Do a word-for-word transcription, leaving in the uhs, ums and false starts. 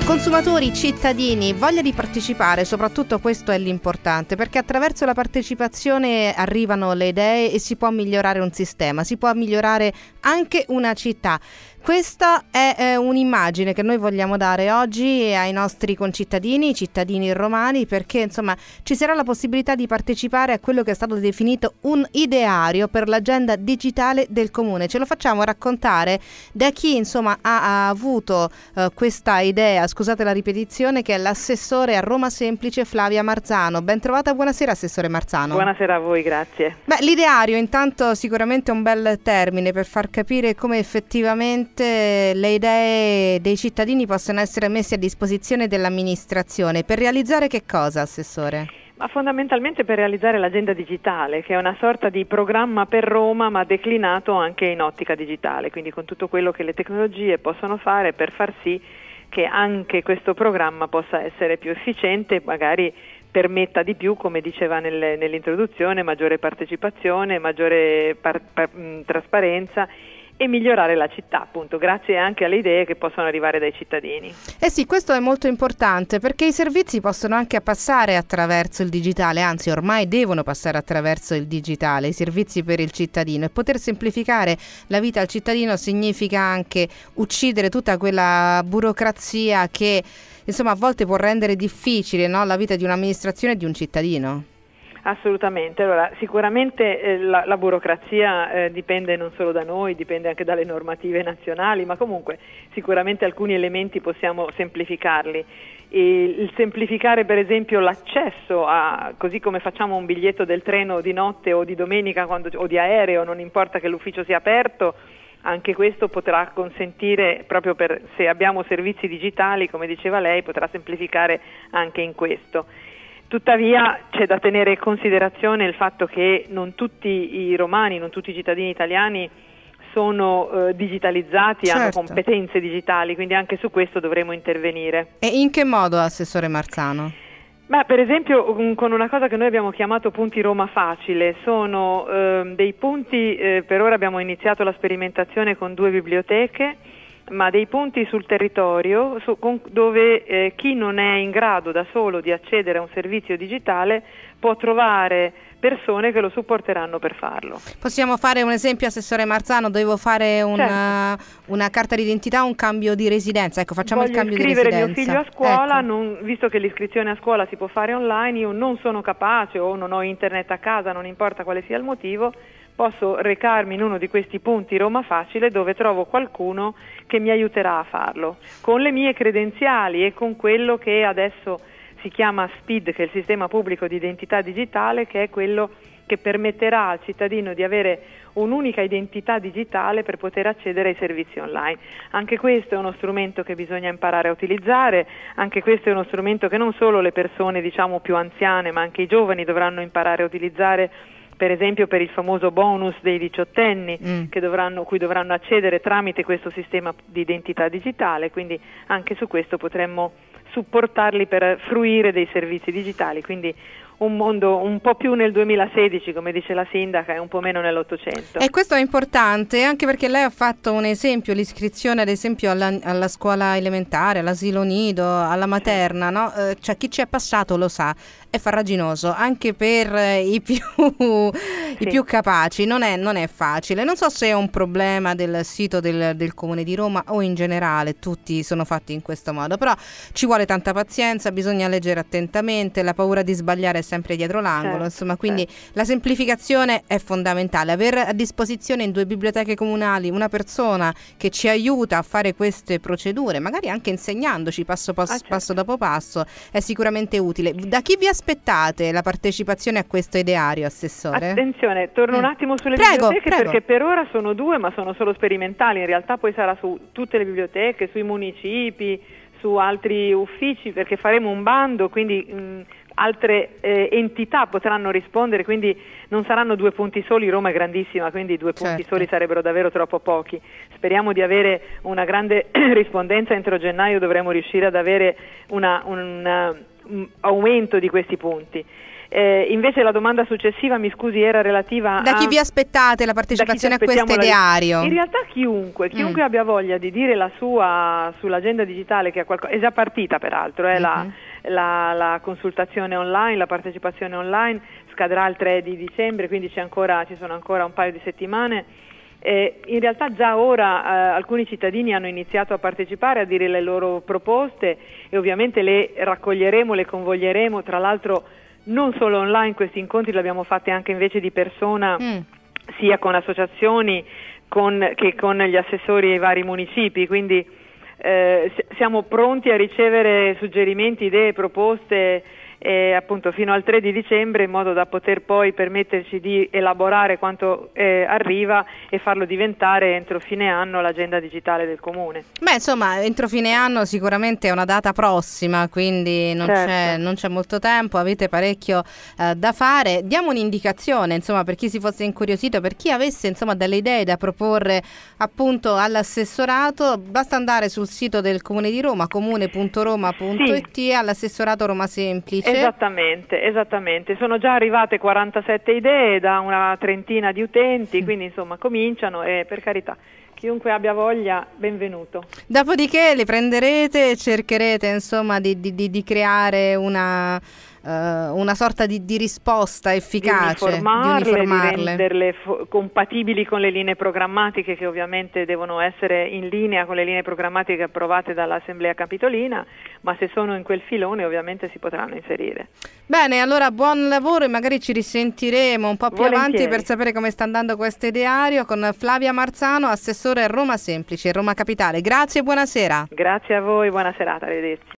Consumatori, cittadini, voglia di partecipare, soprattutto questo è l'importante, perché attraverso la partecipazione arrivano le idee e si può migliorare un sistema, si può migliorare anche una città. Questa è eh, un'immagine che noi vogliamo dare oggi ai nostri concittadini, cittadini romani, perché insomma ci sarà la possibilità di partecipare a quello che è stato definito un ideario per l'agenda digitale del comune. Ce lo facciamo raccontare da chi insomma ha, ha avuto eh, questa idea, scusate la ripetizione, che è l'assessore a Roma Semplice Flavia Marzano. Ben trovata, buonasera assessore Marzano. Buonasera a voi, grazie. Beh, l'ideario intanto sicuramente è un bel termine per far capire come effettivamente le idee dei cittadini possono essere messe a disposizione dell'amministrazione. Per realizzare che cosa, assessore? Ma fondamentalmente per realizzare l'agenda digitale, che è una sorta di programma per Roma, ma declinato anche in ottica digitale, quindi con tutto quello che le tecnologie possono fare per far sì che anche questo programma possa essere più efficiente, magari permetta di più, come diceva nel, nell'introduzione, maggiore partecipazione, maggiore par, par, mh, trasparenza e migliorare la città, appunto, grazie anche alle idee che possono arrivare dai cittadini. Eh sì, questo è molto importante perché i servizi possono anche passare attraverso il digitale, anzi ormai devono passare attraverso il digitale, i servizi per il cittadino, e poter semplificare la vita al cittadino significa anche uccidere tutta quella burocrazia che insomma a volte può rendere difficile, no, la vita di un'amministrazione e di un cittadino. Assolutamente, allora sicuramente eh, la, la burocrazia eh, dipende non solo da noi, dipende anche dalle normative nazionali, ma comunque sicuramente alcuni elementi possiamo semplificarli. E il semplificare per esempio l'accesso a, così come facciamo un biglietto del treno di notte o di domenica quando, o di aereo, non importa che l'ufficio sia aperto, anche questo potrà consentire, proprio per se abbiamo servizi digitali, come diceva lei, potrà semplificare anche in questo. Tuttavia c'è da tenere in considerazione il fatto che non tutti i romani, non tutti i cittadini italiani sono eh, digitalizzati, certo, hanno competenze digitali, quindi anche su questo dovremo intervenire. E in che modo, assessore Marzano? Beh, per esempio um, con una cosa che noi abbiamo chiamato punti Roma Facile, sono eh, dei punti, eh, per ora abbiamo iniziato la sperimentazione con due biblioteche, ma dei punti sul territorio su, con, dove eh, chi non è in grado da solo di accedere a un servizio digitale può trovare persone che lo supporteranno per farlo. Possiamo fare un esempio, assessore Marzano, devo fare una, certo. una carta d'identità, un cambio di residenza, ecco, facciamo Voglio il cambio di residenza. Voglio iscrivere mio figlio a scuola, ecco. non, visto che l'iscrizione a scuola si può fare online, io non sono capace o non ho internet a casa, non importa quale sia il motivo, posso recarmi in uno di questi punti Roma Facile dove trovo qualcuno che mi aiuterà a farlo, con le mie credenziali e con quello che adesso si chiama S P I D, che è il Sistema Pubblico di Identità Digitale, che è quello che permetterà al cittadino di avere un'unica identità digitale per poter accedere ai servizi online. Anche questo è uno strumento che bisogna imparare a utilizzare, anche questo è uno strumento che non solo le persone diciamo più anziane, ma anche i giovani dovranno imparare a utilizzare, per esempio per il famoso bonus dei diciottenni mm. che dovranno, cui dovranno accedere tramite questo sistema di identità digitale, quindi anche su questo potremmo supportarli per fruire dei servizi digitali, quindi un mondo un po' più nel duemilasedici, come dice la sindaca, e un po' meno nell'Ottocento. E questo è importante anche perché lei ha fatto un esempio, l'iscrizione ad esempio alla, alla scuola elementare, all'asilo nido, alla materna, sì. no? Eh, cioè chi ci è passato lo sa, è farraginoso anche per eh, i, più, sì. i più capaci, non è, non è facile. Non so se è un problema del sito del, del Comune di Roma o in generale tutti sono fatti in questo modo, però ci vuole tanta pazienza, bisogna leggere attentamente, la paura di sbagliare è sempre dietro l'angolo, certo, insomma, quindi certo. la semplificazione è fondamentale, avere a disposizione in due biblioteche comunali una persona che ci aiuta a fare queste procedure, magari anche insegnandoci passo, passo, ah, certo. passo dopo passo, è sicuramente utile. Da chi vi aspettate la partecipazione a questo ideario, assessore? Attenzione, torno mm. un attimo sulle prego, biblioteche prego. perché per ora sono due, ma sono solo sperimentali, in realtà poi sarà su tutte le biblioteche, sui municipi, su altri uffici, perché faremo un bando, quindi mh, altre eh, entità potranno rispondere, quindi non saranno due punti soli. Roma è grandissima, quindi due punti certo. soli sarebbero davvero troppo pochi. Speriamo di avere una grande rispondenza, entro gennaio dovremo riuscire ad avere una, una, un aumento di questi punti. Eh, invece la domanda successiva, mi scusi, era relativa da a... chi vi aspettate la partecipazione a questo ideario? In realtà chiunque, chiunque mm. abbia voglia di dire la sua sull'agenda digitale, che è, qualcosa, è già partita peraltro, è mm-hmm. la, la, la consultazione online, la partecipazione online, scadrà il tre di dicembre, quindi c'è ancora, ci sono ancora un paio di settimane. Eh, in realtà già ora eh, alcuni cittadini hanno iniziato a partecipare, a dire le loro proposte, e ovviamente le raccoglieremo, le convoglieremo. Tra l'altro non solo online, questi incontri li abbiamo fatti anche invece di persona, mm. sia con associazioni con, che con gli assessori ai vari municipi, quindi eh, siamo pronti a ricevere suggerimenti, idee, proposte eh, appunto fino al tre di dicembre, in modo da poter poi permetterci di elaborare quanto eh, arriva e farlo diventare entro fine anno l'agenda digitale del Comune. Beh, insomma, entro fine anno sicuramente è una data prossima, quindi non certo. c'è non c'è molto tempo, avete parecchio eh, da fare. Diamo un'indicazione, insomma, per chi si fosse incuriosito, per chi avesse insomma delle idee da proporre appunto all'assessorato, basta andare sul sito del Comune di Roma, comune punto roma punto it, sì. all'assessorato Roma Semplice. Esattamente, esattamente. Sono già arrivate quarantasette idee da una trentina di utenti, quindi insomma cominciano, e per carità, chiunque abbia voglia, benvenuto. Dopodiché le prenderete e cercherete insomma di, di, di creare una, uh, una sorta di, di risposta efficace, di uniformarle, di, uniformarle. di renderle compatibili con le linee programmatiche, che ovviamente devono essere in linea con le linee programmatiche approvate dall'Assemblea Capitolina, ma se sono in quel filone ovviamente si potranno inserire. Bene, allora buon lavoro, e magari ci risentiremo un po' più Volentieri. avanti per sapere come sta andando questo ideario con Flavia Marzano, assessore Roma Semplice, Roma Capitale. Grazie e buonasera. Grazie a voi, buona serata, arrivederci.